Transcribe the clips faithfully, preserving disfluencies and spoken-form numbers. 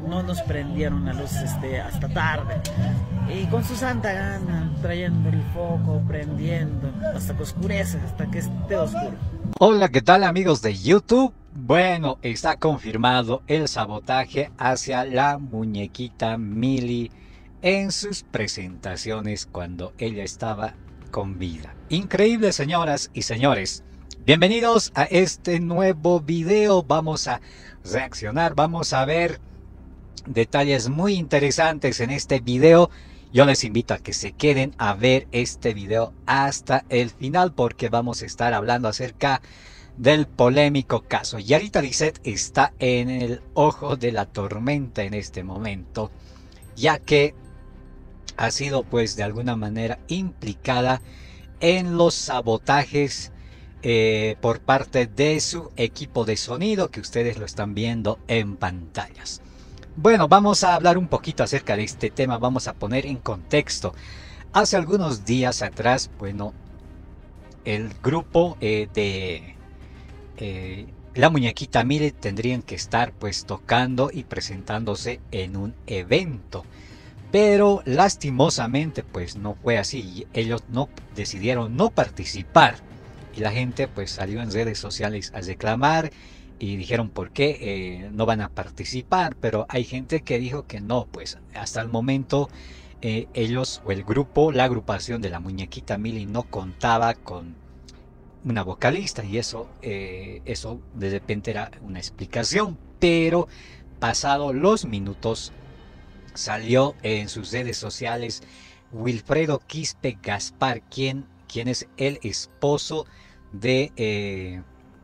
no nos prendieron la luz este, hasta tarde. Y con su santa gana, trayendo el foco, prendiendo, hasta que oscurece, hasta que esté oscuro. Hola, ¿qué tal amigos de YouTube? Bueno, está confirmado el sabotaje hacia la muñequita Mili en sus presentaciones cuando ella estaba con vida. Increíble, señoras y señores. Bienvenidos a este nuevo video. Vamos a reaccionar, vamos a ver detalles muy interesantes en este video. Yo les invito a que se queden a ver este video hasta el final porque vamos a estar hablando acerca del polémico caso. Yarita Lisset está en el ojo de la tormenta en este momento, ya que ha sido pues de alguna manera implicada en los sabotajes eh, por parte de su equipo de sonido que ustedes lo están viendo en pantallas. Bueno, vamos a hablar un poquito acerca de este tema, vamos a poner en contexto. Hace algunos días atrás, bueno, el grupo eh, de eh, la muñequita Mili tendrían que estar pues tocando y presentándose en un evento. Pero lastimosamente pues no fue así, ellos no decidieron no participar y la gente pues salió en redes sociales a reclamar y dijeron por qué eh, no van a participar, pero hay gente que dijo que no, pues hasta el momento eh, ellos o el grupo, la agrupación de la muñequita Mili no contaba con una vocalista y eso, eh, eso de repente era una explicación, pero pasado los minutos salió en sus redes sociales Wilfredo Quispe Gaspar, quien, quien es el esposo de, eh,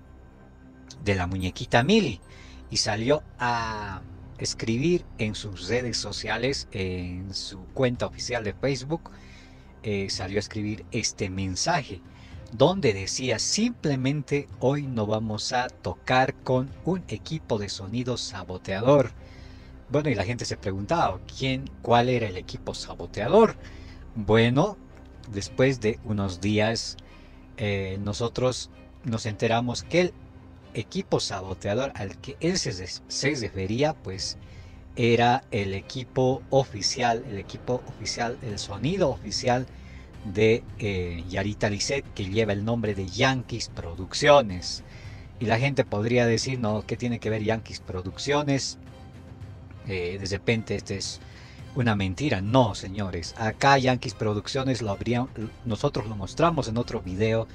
de la muñequita Mili, y salió a escribir en sus redes sociales, en su cuenta oficial de Facebook, eh, salió a escribir este mensaje donde decía: simplemente hoy no vamos a tocar con un equipo de sonido saboteador. Bueno, y la gente se preguntaba, ¿quién, cuál era el equipo saboteador? Bueno, después de unos días, eh, nosotros nos enteramos que el equipo saboteador al que él se, se refería, pues, era el equipo oficial, el equipo oficial, el sonido oficial de eh, Yarita Lisset, que lleva el nombre de Yankees Producciones. Y la gente podría decir, no, ¿qué tiene que ver Yankees Producciones? Eh, de repente este es una mentira. No, señores, acá Yankees Producciones lo habrían, nosotros lo mostramos en otro video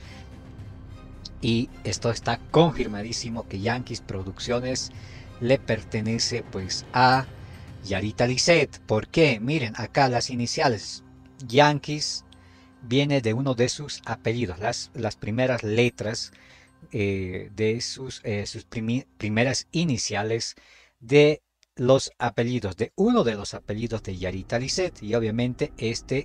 y esto está confirmadísimo que Yankees Producciones le pertenece pues a Yarita Lisset. ¿Por qué? Miren acá las iniciales. Yankees viene de uno de sus apellidos, las, las primeras letras eh, de sus, eh, sus primi, primeras iniciales de los apellidos, de uno de los apellidos de Yarita Lisset, y obviamente este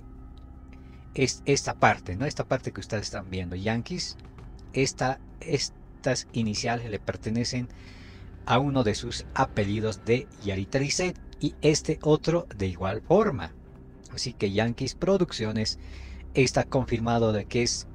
es esta parte, ¿no? Esta parte que ustedes están viendo, Yankees, esta, estas iniciales le pertenecen a uno de sus apellidos de Yarita Lisset y este otro de igual forma. Así que Yankees Producciones está confirmado de que es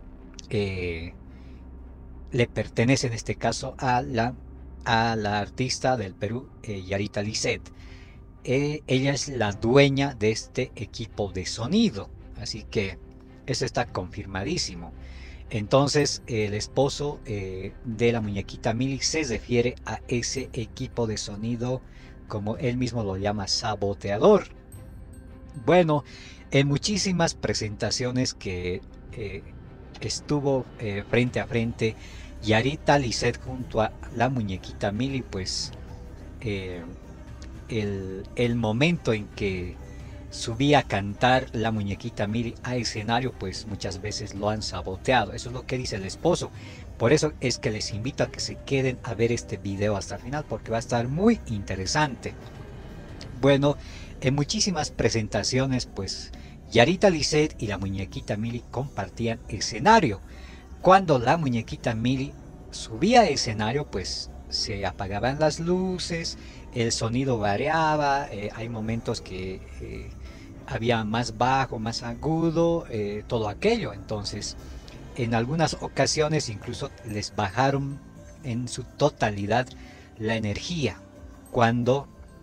eh, le pertenece en este caso a la a la artista del Perú, eh, Yarita Lisset. Eh, ella es la dueña de este equipo de sonido, así que eso está confirmadísimo. Entonces el esposo eh, de la muñequita Mili se refiere a ese equipo de sonido, como él mismo lo llama, saboteador. Bueno, en muchísimas presentaciones que eh, estuvo eh, frente a frente Yarita Lisset junto a la muñequita Mili, pues eh, el, el momento en que subía a cantar la muñequita Mili a escenario, pues muchas veces lo han saboteado. Eso es lo que dice el esposo. Por eso es que les invito a que se queden a ver este video hasta el final porque va a estar muy interesante. Bueno, en muchísimas presentaciones pues Yarita Lisset y la muñequita Mili compartían escenario. Cuando la muñequita Mili subía a escenario, pues se apagaban las luces, el sonido variaba, eh, hay momentos que eh, había más bajo, más agudo, eh, todo aquello. Entonces, en algunas ocasiones incluso les bajaron en su totalidad la energía cuando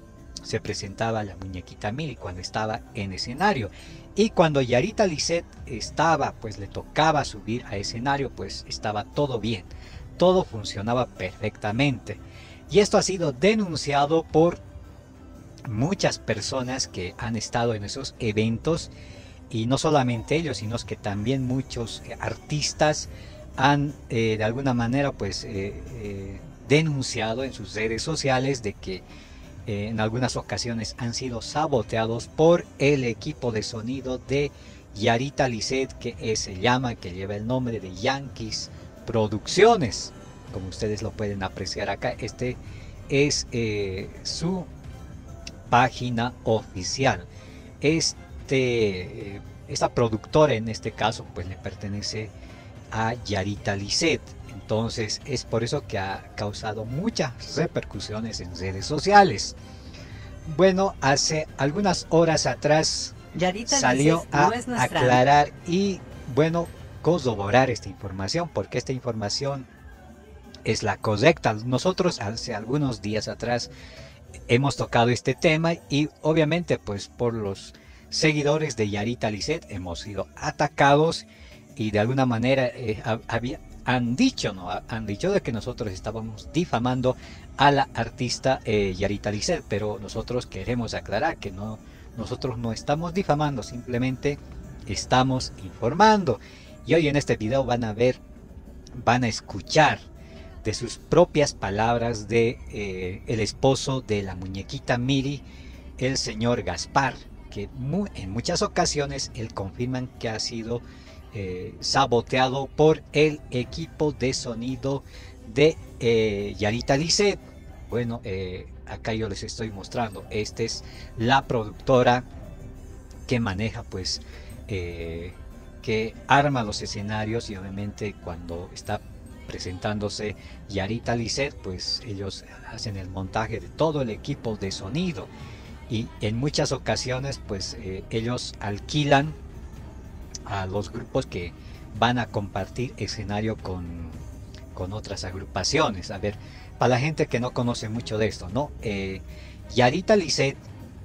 se presentaba la muñequita Mili cuando estaba en escenario. Y cuando Yarita Lisset estaba, pues le tocaba subir a escenario, pues estaba todo bien. Todo funcionaba perfectamente. Y esto ha sido denunciado por muchas personas que han estado en esos eventos. Y no solamente ellos, sino que también muchos eh, artistas han eh, de alguna manera pues eh, eh, denunciado en sus redes sociales de que eh, en algunas ocasiones han sido saboteados por el equipo de sonido de Yarita Lisset, que eh, se llama, que lleva el nombre de Yankees Producciones. Como ustedes lo pueden apreciar acá, este es eh, su página oficial. Este, esta productora en este caso pues le pertenece a Yarita Lisset. Entonces es por eso que ha causado muchas repercusiones en redes sociales. Bueno, hace algunas horas atrás Yarita salió Lisset a no es aclarar y bueno, corroborar esta información, porque esta información es la correcta. Nosotros hace algunos días atrás hemos tocado este tema y obviamente pues por los seguidores de Yarita Lisset hemos sido atacados y de alguna manera eh, había, han dicho, ¿no? Han dicho de que nosotros estábamos difamando a la artista eh, Yarita Lisset, pero nosotros queremos aclarar que no, nosotros no estamos difamando, simplemente estamos informando. Y hoy en este video van a ver, van a escuchar de sus propias palabras de eh, el esposo de la muñequita Mili, el señor Gaspar, que muy, en muchas ocasiones él confirman que ha sido eh, saboteado por el equipo de sonido de eh, Yarita Lisset. Bueno, eh, acá yo les estoy mostrando, esta es la productora que maneja pues eh, que arma los escenarios, y obviamente cuando está presentándose Yarita Lisset, pues ellos hacen el montaje de todo el equipo de sonido, y en muchas ocasiones pues eh, ellos alquilan a los grupos que van a compartir escenario con, con otras agrupaciones. A ver, para la gente que no conoce mucho de esto, ¿no? Eh, Yarita Lisset,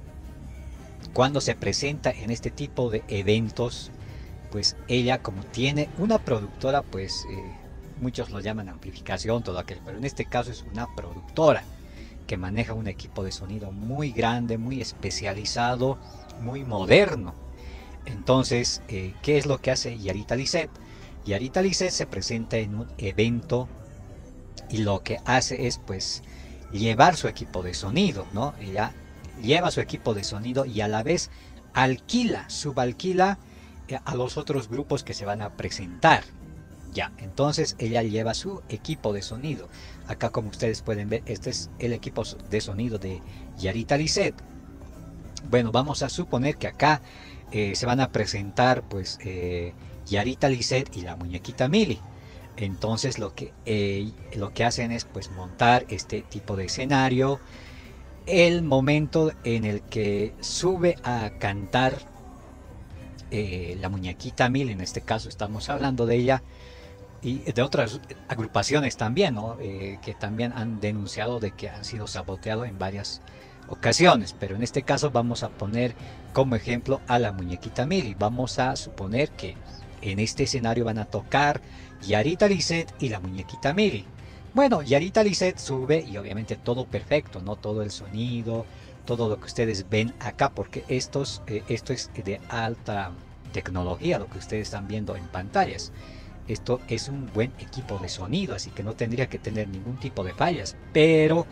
cuando se presenta en este tipo de eventos, pues ella, como tiene una productora, pues eh, muchos lo llaman amplificación, todo aquello, pero en este caso es una productora que maneja un equipo de sonido muy grande, muy especializado, muy moderno. Entonces, eh, ¿qué es lo que hace Yarita Lisset? Yarita Lisset se presenta en un evento y lo que hace es pues llevar su equipo de sonido, ¿no? Ella lleva su equipo de sonido y a la vez alquila, subalquila eh, a los otros grupos que se van a presentar. Ya, entonces ella lleva su equipo de sonido. Acá, como ustedes pueden ver, este es el equipo de sonido de Yarita Lisset. Bueno, vamos a suponer que acá eh, se van a presentar pues eh, Yarita Lisset y la muñequita Mili. Entonces lo que, eh, lo que hacen es pues montar este tipo de escenario. El momento en el que sube a cantar eh, la muñequita Mili, en este caso estamos hablando de ella, y de otras agrupaciones también, ¿no? Eh, que también han denunciado de que han sido saboteados en varias ocasiones, pero en este caso vamos a poner como ejemplo a la muñequita Mili. Vamos a suponer que en este escenario van a tocar Yarita Lisset y la muñequita Mili. Bueno, Yarita Lisset sube y obviamente todo perfecto, ¿no? Todo el sonido, todo lo que ustedes ven acá, porque estos, eh, esto es de alta tecnología, lo que ustedes están viendo en pantallas. Esto es un buen equipo de sonido, así que no tendría que tener ningún tipo de fallas. Pero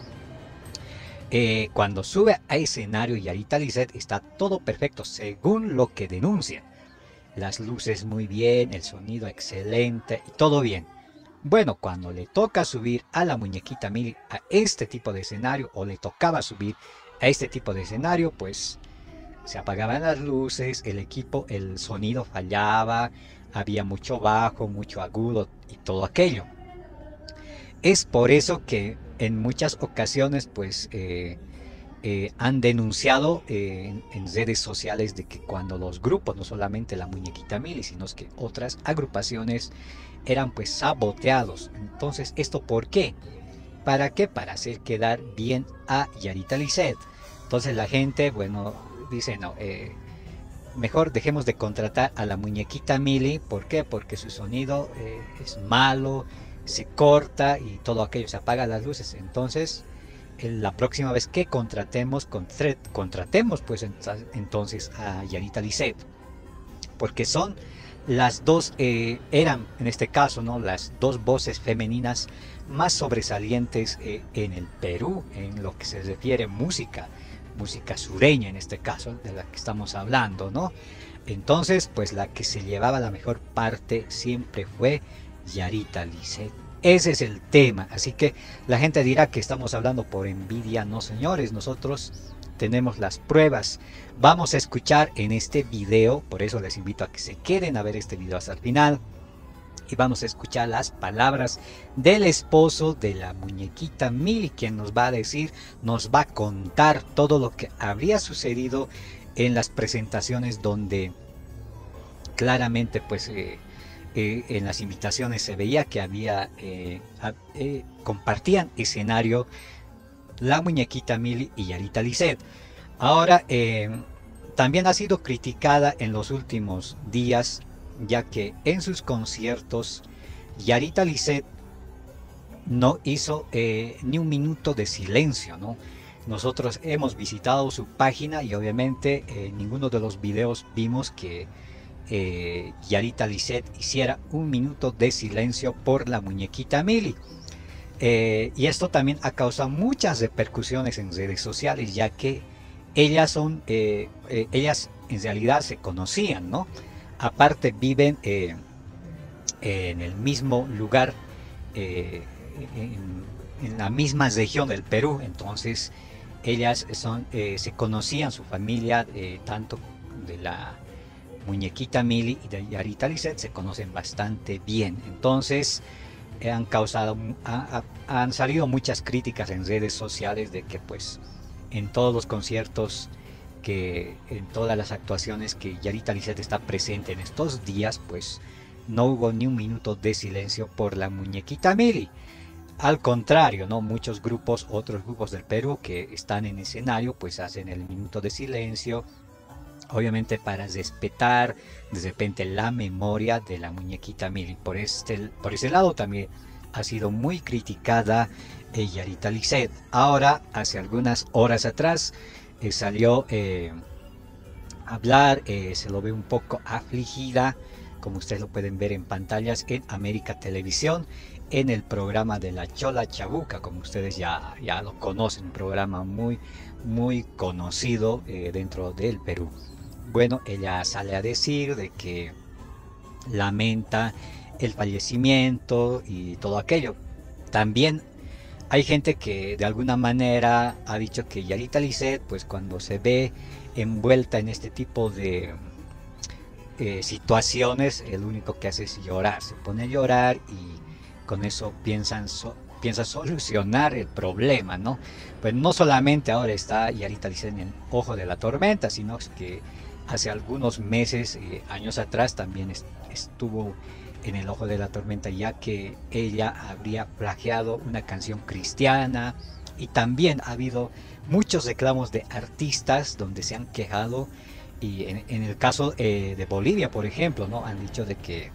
eh, cuando sube a escenario Yarita Lisset está todo perfecto, según lo que denuncian. Las luces muy bien, el sonido excelente y todo bien. Bueno, cuando le toca subir a la muñequita Mili a este tipo de escenario, o le tocaba subir a este tipo de escenario, pues se apagaban las luces, el equipo, el sonido fallaba, había mucho bajo, mucho agudo y todo aquello. Es por eso que en muchas ocasiones pues eh, eh, han denunciado eh, en, en redes sociales de que cuando los grupos, no solamente la muñequita Mili, sino que otras agrupaciones eran pues saboteados. Entonces, ¿esto por qué? ¿Para qué? Para hacer quedar bien a Yarita Lisset. Entonces la gente, bueno, dice no, eh, mejor dejemos de contratar a la muñequita Mili. ¿Por qué? Porque su sonido eh, es malo, se corta y todo aquello, se apaga las luces. Entonces la próxima vez que contratemos, contratemos pues entonces a Yarita Lisset, porque son las dos, eh, eran en este caso, ¿no?, las dos voces femeninas más sobresalientes eh, en el Perú, en lo que se refiere música, música sureña en este caso, de la que estamos hablando, ¿no? Entonces, pues la que se llevaba la mejor parte siempre fue Yarita Lisset. Ese es el tema, así que la gente dirá que estamos hablando por envidia. No, señores, nosotros tenemos las pruebas. Vamos a escuchar en este video, por eso les invito a que se queden a ver este video hasta el final, y vamos a escuchar las palabras del esposo de la muñequita Mili, quien nos va a decir, nos va a contar todo lo que habría sucedido en las presentaciones donde claramente pues eh, Eh, en las invitaciones se veía que había eh, eh, compartían escenario la muñequita Mili y Yarita Lisset. Ahora eh, también ha sido criticada en los últimos días, ya que en sus conciertos Yarita Lisset no hizo eh, ni un minuto de silencio, ¿no? Nosotros hemos visitado su página y obviamente en eh, ninguno de los videos vimos que Eh, Yarita Lisset hiciera un minuto de silencio por la muñequita Mili. Eh, y esto también ha causado muchas repercusiones en redes sociales, ya que ellas son, eh, eh, ellas en realidad se conocían, ¿no? Aparte viven eh, en el mismo lugar, eh, en, en la misma región del Perú. Entonces ellas son, eh, se conocían, su familia, eh, tanto de la muñequita Mili y de Yarita Lisset se conocen bastante bien. Entonces eh, han causado ha, ha, han salido muchas críticas en redes sociales de que pues en todos los conciertos, que en todas las actuaciones que Yarita Lisset está presente en estos días, pues no hubo ni un minuto de silencio por la muñequita Mili. Al contrario, ¿no?, muchos grupos, otros grupos del Perú que están en escenario, pues hacen el minuto de silencio, obviamente para respetar de repente la memoria de la muñequita Mili. Por, este, por ese lado también ha sido muy criticada eh, Yarita Lisset. Ahora, hace algunas horas atrás, eh, salió eh, a hablar, eh, se lo ve un poco afligida, como ustedes lo pueden ver en pantallas en América Televisión, en el programa de la Chola Chabuca, como ustedes ya, ya lo conocen, un programa muy, muy conocido eh, dentro del Perú. Bueno, ella sale a decir de que lamenta el fallecimiento y todo aquello. También hay gente que de alguna manera ha dicho que Yarita Lisset, pues cuando se ve envuelta en este tipo de eh, situaciones, el único que hace es llorar, se pone a llorar y con eso piensan so piensa solucionar el problema, ¿no? Pues no solamente ahora está Yarita Lisset en el ojo de la tormenta, sino que hace algunos meses, eh, años atrás, también est estuvo en el ojo de la tormenta, ya que ella habría plagiado una canción cristiana, y también ha habido muchos reclamos de artistas donde se han quejado, y en, en el caso eh, de Bolivia, por ejemplo, ¿no?, han dicho de que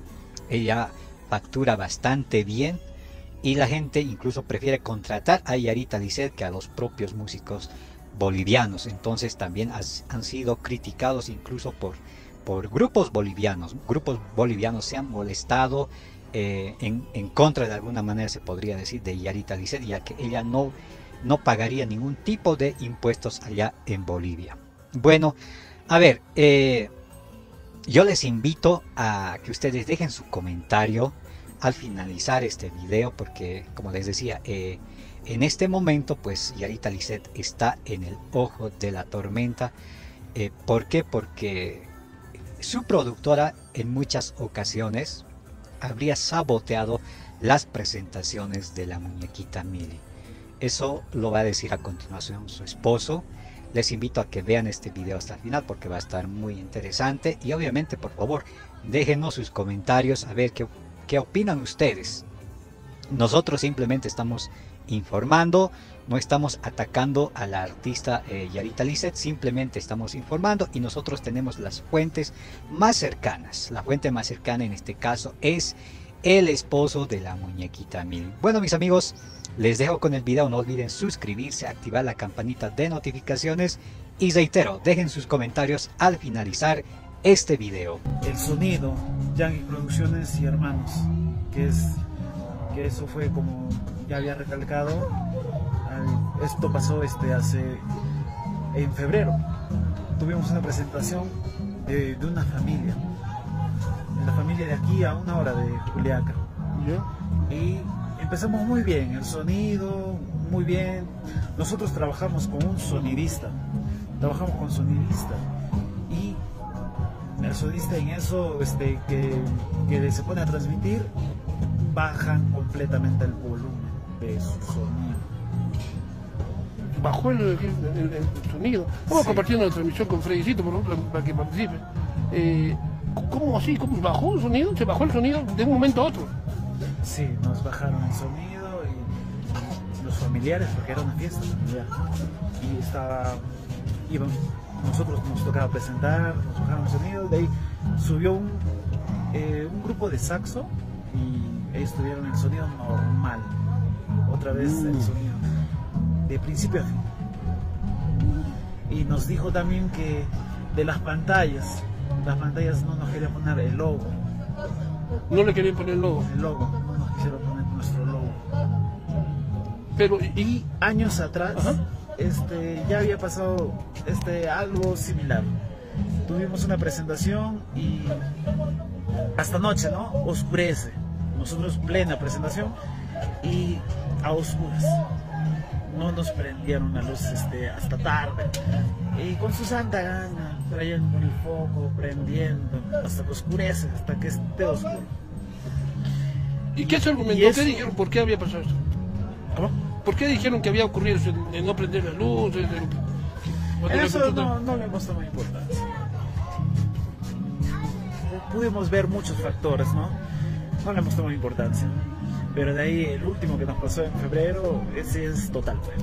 ella factura bastante bien y la gente incluso prefiere contratar a Yarita Lisset que a los propios músicos bolivianos. Entonces también has, han sido criticados incluso por, por grupos bolivianos. Grupos bolivianos se han molestado eh, en, en contra, de alguna manera se podría decir, de Yarita Lisset, ya que ella no, no pagaría ningún tipo de impuestos allá en Bolivia. Bueno, a ver, eh, yo les invito a que ustedes dejen su comentario al finalizar este video, porque como les decía, eh, en este momento pues Yarita Lisset está en el ojo de la tormenta. Eh, ¿Por qué? Porque su productora en muchas ocasiones habría saboteado las presentaciones de la muñequita Mili. Eso lo va a decir a continuación su esposo. Les invito a que vean este video hasta el final porque va a estar muy interesante, y obviamente por favor déjenos sus comentarios a ver qué, qué opinan ustedes. Nosotros simplemente estamos informando, no estamos atacando a la artista eh, Yarita Lizeth, simplemente estamos informando y nosotros tenemos las fuentes más cercanas. La fuente más cercana en este caso es el esposo de la muñequita Mili. Bueno, mis amigos, les dejo con el video. No olviden suscribirse, activar la campanita de notificaciones y reitero, dejen sus comentarios al finalizar este video. El sonido, Yankee Producciones y Hermanos, que es que eso fue como ya había recalcado. Esto pasó este hace en febrero. Tuvimos una presentación de, de una familia, la familia de aquí a una hora de Juliaca. ¿Ya? Y empezamos muy bien, el sonido muy bien. Nosotros trabajamos con un sonidista, trabajamos con sonidista y el sonidista en eso este, que, que se pone a transmitir, bajan completamente el volumen de su sonido. Bajó el, el, el, el sonido. Estamos sí. compartiendo la transmisión con Freddycito, por ejemplo, para que participe. Eh, ¿Cómo así? ¿Cómo bajó el sonido? ¿Se bajó el sonido de un momento a otro? Sí, nos bajaron el sonido y los familiares, porque era una fiesta familiar. Y estaba, iban, nosotros nos tocaba presentar, nos bajaron el sonido, de ahí subió un, eh, un grupo de saxo y ellos tuvieron el sonido normal. Otra vez mm. el sonido de principio a fin. Y nos dijo también que de las pantallas, las pantallas no nos querían poner el logo. No le querían poner el logo. El logo, no nos quisieron poner nuestro logo. Pero y, y años atrás, ajá, este, ya había pasado este, algo similar. Tuvimos una presentación y hasta noche, ¿no? Oscurece. Nosotros plena presentación y a oscuras. No nos prendieron la luz este, hasta tarde. Y con su santa gana, trayendo el foco, prendiendo, hasta que oscurece, hasta que esté oscuro. ¿Y qué se argumentó? ¿Qué dijeron? ¿Por qué había pasado esto? ¿Cómo? ¿Por qué dijeron que había ocurrido eso de no prender la luz? De, de, de eso no, no le hemos tomado importancia. Pudimos ver muchos factores, ¿no? No le hemos tomado importancia. Pero de ahí el último que nos pasó en febrero, ese es total. Pues.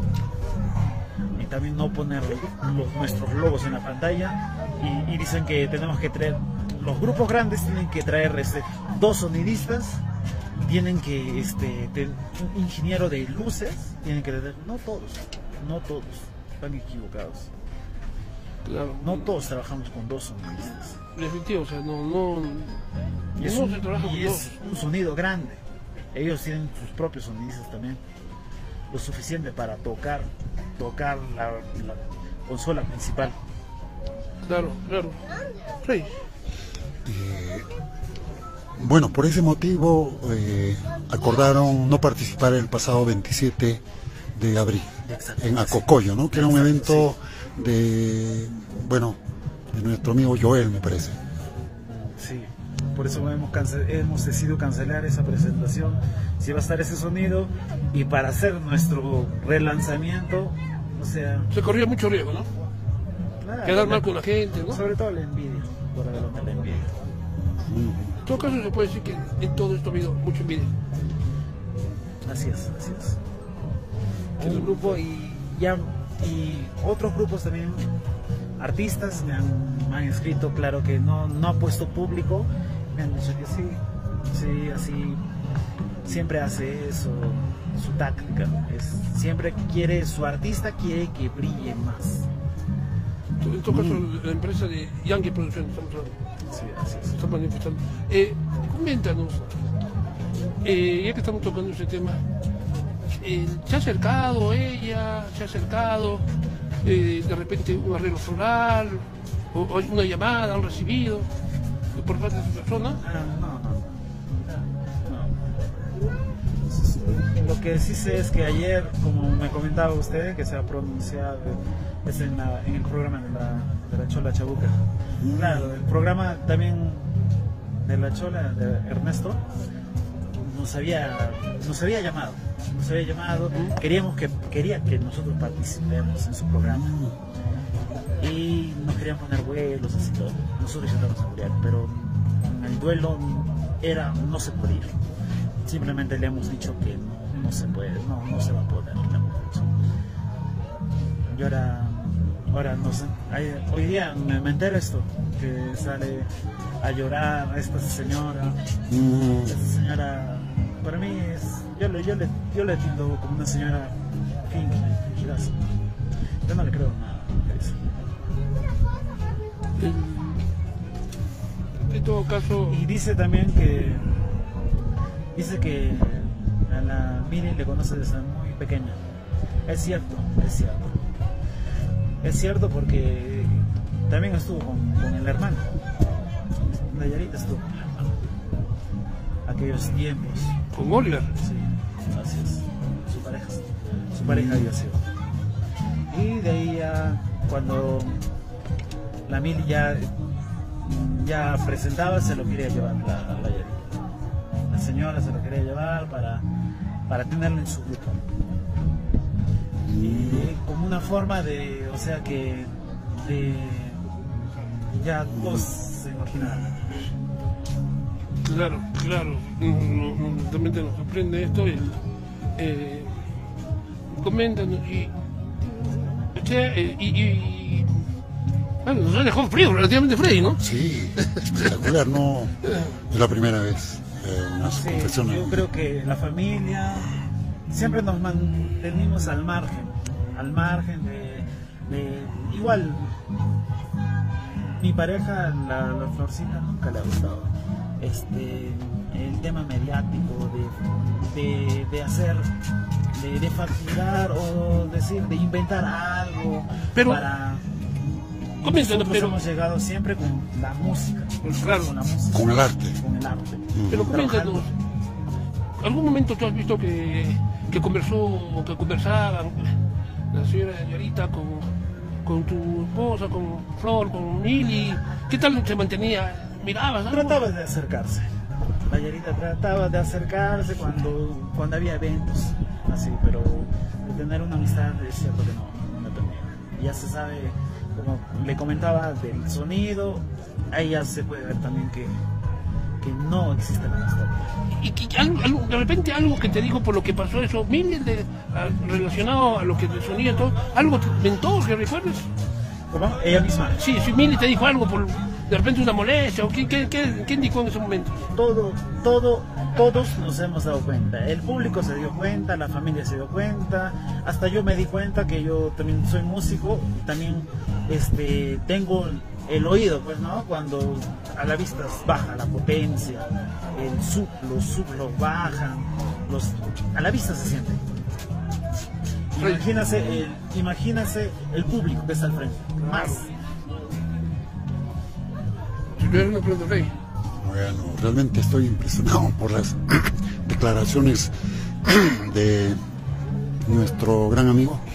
Y también no poner los, nuestros logos en la pantalla. Y, y dicen que tenemos que traer, los grupos grandes tienen que traer este, dos sonidistas, tienen que, este, ten, un ingeniero de luces, tienen que tener, no todos, no todos, están equivocados. Claro. No todos trabajamos con dos sonidistas. Definitivo, o sea, no, no, y es, no un, se trabaja con y dos. Es un sonido grande. Ellos tienen sus propios sonidistas también, lo suficiente para tocar, tocar la, la consola principal. Claro, claro. Sí. Eh, bueno, por ese motivo eh, acordaron no participar el pasado veintisiete de abril en Acocoyo, ¿no? Que era un evento de, bueno, de nuestro amigo Joel, me parece. Sí. Por eso hemos, hemos decidido cancelar esa presentación, si va a estar ese sonido, y para hacer nuestro relanzamiento, o sea... Se corría mucho riesgo, ¿no? Claro, quedar mal con la gente, ¿no? Sobre todo la envidia, por adelante la envidia. Mm. En todo caso se puede decir que en todo esto ha habido mucha envidia. Así es, así es. Un grupo y ya, y otros grupos también, artistas me han, me han escrito, claro que no, no ha puesto público, me han dicho que sí, sí, así, siempre hace eso, su táctica, es, siempre quiere, su artista quiere que brille más. En todo caso, mm. la empresa de Yankee Producciones, estamos hablando. Sí, así es. Está manifestando. Eh, coméntanos, eh, ya que estamos tocando ese tema, eh, ¿se ha acercado ella, se ha acercado, eh, de repente un arreglo floral, o, o una llamada, han recibido por parte de su persona? Ah, no, no, no. Lo que sí sé es que ayer, como me comentaba usted, que se ha pronunciado, es en, la, en el programa de la, de la Chola Chabuca. Mm. Claro, el programa también de la Chola, de Ernesto, nos había, nos había llamado, nos había llamado, mm. queríamos que, quería que nosotros participemos en su programa. Mm. Y nos querían poner vuelos, así todo. Nosotros intentamos apoyar, pero el duelo era, no se podía. Simplemente le hemos dicho que no, no se puede, no, no se va a poder. Y ahora, ahora no sé, hay, hoy día me, me entero esto, que sale a llorar a esta señora. Mm. Esta señora, para mí es, yo le, yo le, yo le tildo como una señora fingidaza. Yo no le creo nada de eso. En todo caso... Y dice también que, dice que a la Mili le conoce desde muy pequeña. Es cierto, es cierto. Es cierto porque también estuvo con, con el hermano. Nayarita estuvo con el hermano. Aquellos tiempos. ¿Con Oliver? Sí, así es. Su pareja. Su pareja había sido. Y de ahí ya, cuando la Mili ya, ya presentaba, se lo quería llevar la, la Nayarita. La señora se lo quería llevar para, para tenerlo en su grupo. Y como una forma de, o sea que, de, ya todos se imaginaban. Claro, claro, no, no, realmente nos sorprende esto. El, eh, comentan y, o sea, eh, y, y, bueno, nos ha dejado frío, relativamente frío, ¿no? Sí, espectacular, no es la primera vez eh, unas Sí, confesiones. yo creo que la familia siempre nos mantenimos al margen, al margen de, de igual mi pareja, la, la Florcita, nunca le ha gustado este el tema mediático de, de, de hacer, de, de facturar o decir, de inventar algo. Pero, para comienza, nosotros pero, hemos llegado siempre con la música, claro, con la música, con el arte. con el arte. Pero comiéntanos, ¿algún momento tú has visto que, que conversó, que conversaban la señora Yarita con, con tu esposa, con Flor, con Mili? ¿Qué tal se mantenía? ¿Mirabas algo? Trataba de acercarse. La Yarita trataba de acercarse cuando, cuando había eventos, así, pero de tener una amistad es cierto que no, no la tenía. Ya se sabe, como le comentaba, del sonido, ahí ya se puede ver también que, que no existe la amistad. Y que algo, algo, de repente algo que te dijo por lo que pasó eso, Mili, de, a, relacionado a lo que te sonía y todo, algo te inventó, que recuerdes. ¿Cómo? Ella misma. Sí, si Mili te dijo algo por de repente una molestia, o qué, qué, qué, qué indicó en ese momento. Todo, todo, todos nos hemos dado cuenta. El público se dio cuenta, la familia se dio cuenta, hasta yo me di cuenta que yo también soy músico, también este, tengo el oído, pues, ¿no? Cuando a la vista baja la potencia, el sub, los sub los bajan, los, a la vista se siente. Imagínase el, imagínase el público que está al frente, más. Una pregunta, Rey. Bueno, realmente estoy impresionado por las declaraciones de nuestro gran amigo